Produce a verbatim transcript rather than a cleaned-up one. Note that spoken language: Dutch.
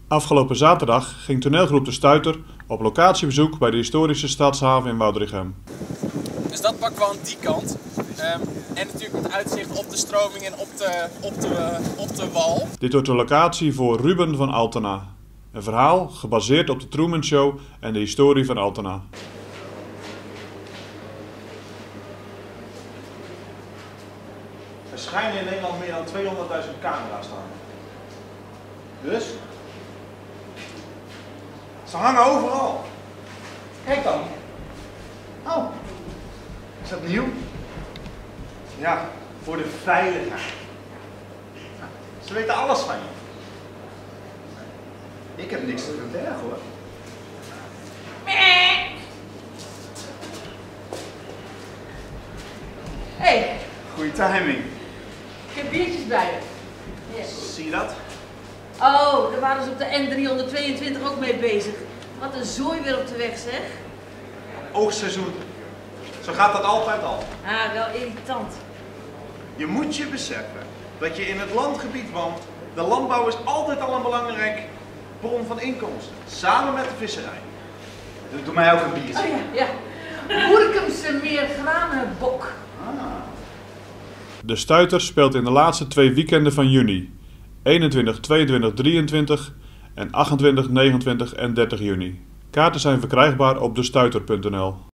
Afgelopen zaterdag ging toneelgroep De Stuiter op locatiebezoek bij de historische stadshaven in Woudrichem. Dus dat pakken we aan die kant. Um, en natuurlijk met uitzicht op de stroming en op de, op de, op de wal. Dit wordt de locatie voor Ruben van Altena. Een verhaal gebaseerd op de Truman Show en de historie van Altena. Er schijnen in Nederland meer dan tweehonderdduizend camera's staan. Dus? Ze hangen overal. Kijk dan. Oh. Is dat nieuw? Ja, voor de veiligheid. Ze weten alles van je. Ik heb niks te verbergen hoor. Hey, Goeie timing. ik heb biertjes bij me. Yes. Zie je dat? Oh, daar waren ze op de N driehonderdtweeëntwintig ook mee bezig. Wat een zooi weer op de weg, zeg. Oogstseizoen. Zo gaat dat altijd al. Ah, wel irritant. Je moet je beseffen dat je in het landgebied woont. De landbouw is altijd al een belangrijk bron van inkomsten. Samen met de visserij. Dus doe mij ook een biertje. Oh ja, ja. Boerkemse meergranenbok. Ah. De Stuiter speelt in de laatste twee weekenden van juni. eenentwintig, tweeëntwintig, drieëntwintig en achtentwintig, negenentwintig en dertig juni. Kaarten zijn verkrijgbaar op de stuiter punt n l.